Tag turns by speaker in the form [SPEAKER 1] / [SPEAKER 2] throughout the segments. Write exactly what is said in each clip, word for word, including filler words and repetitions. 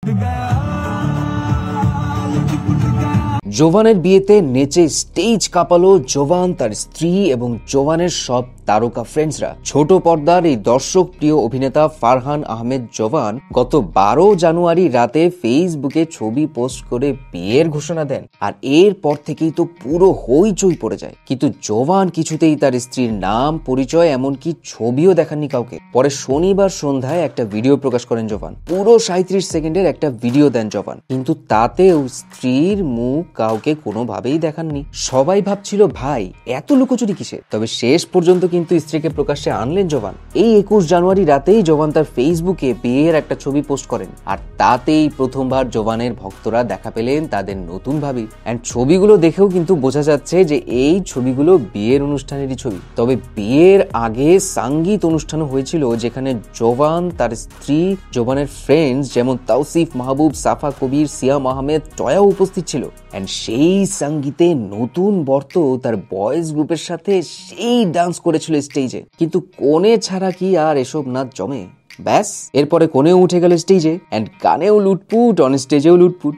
[SPEAKER 1] জোভানের বিয়েতে নেচে স্টেজ কাঁপালো জোভান, তার স্ত্রী এবং জোভানের সব তারকা ফ্রেন্ডসরা। ছোট পর্দার এই দর্শক প্রিয় অভিনেতা ফারহান আহমেদ জোভান গত বারো জানুয়ারি রাতে ফেসবুকে ছবি পোস্ট করে বিয়ের ঘোষণা দেন, আর এরপর থেকেই তো পুরো হইচই পড়ে যায়। কিন্তু জোভান কিছুতেই তার স্ত্রীর নাম, পরিচয়, এমনকি ছবিও দেখাননি কাউকে। পরে শনিবার সন্ধ্যায় একটা ভিডিও প্রকাশ করেন জোভান। পুরো সাঁত্রিশ সেকেন্ডের একটা ভিডিও দেন জোভান, কিন্তু তাতেও স্ত্রীর মুখ কাউকে কোনোভাবেই দেখাননি। সবাই ভাবছিল ভাই এত লুকোচুরি কিসে? তবে শেষ পর্যন্ত কিন্তু স্ত্রীকে প্রকাশ্যে আনলেন জোভান। এই একুশ জানুয়ারি রাতেই জোভান তার ফেসবুকে বিয়ের একটা ছবি পোস্ট করেন, আর তাতেই প্রথমবার জোভানের ভক্তরা দেখা পেলেন তাদের নতুন ভাবি। এন্ড ছবিগুলো দেখেও কিন্তু বোঝা যাচ্ছে যে এই ছবিগুলো বিয়ের অনুষ্ঠানেরই ছবি। তবে বিয়ের আগে সঙ্গীত অনুষ্ঠানও হয়েছিল, যেখানে জোভান, তার স্ত্রী, জোভানের ফ্রেন্ডস যেমন তাওসিফ মাহবুব, সাফা কবির, সিয়াম আহমেদ, টয়াও উপস্থিত ছিল। এন্ড সেই সঙ্গীতে নতুন বর্ত তার বয়েজ গ্রুপের সাথে সেই ডান্স করেছিল স্টেজে। কিন্তু কোণে ছাড়া কি আর এসব নাচ জমে? ব্যাস, এরপরে কোণেও উঠে গেল স্টেজে, এন্ড গানেও লুটপুট, অন স্টেজেও লুটপুট।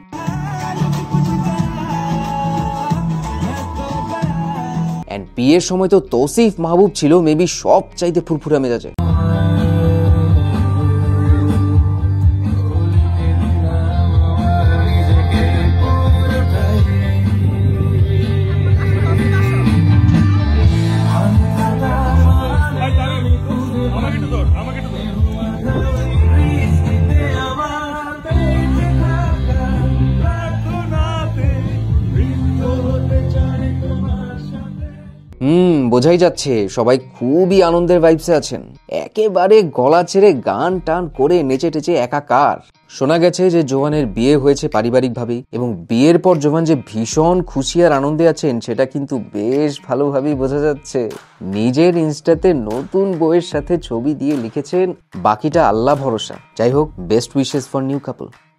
[SPEAKER 1] এন্ড বিয়ের সময় তো তৌসিফ মাহবুব ছিল মেবি সব চাইতে ফুরফুরা মেজাজে। হুম বোঝাই যাচ্ছে সবাই খুবই আনন্দের ভাইবসে আছেন। একেবারে গলা ছেড়ে গান টান করে নেচে টেচে একাকার। শোনা গেছে যে জোভানের বিয়ে হয়েছে পারিবারিক ভাবেই, এবং বিয়ের পর জোভান যে ভীষণ খুশি আর আনন্দে আছেন সেটা কিন্তু বেশ ভালোভাবেই বোঝা যাচ্ছে। নিজের ইনস্টাতে নতুন বউয়ের সাথে ছবি দিয়ে লিখেছেন, বাকিটা আল্লাহ ভরসা। যাই হোক, best wishes for new couple.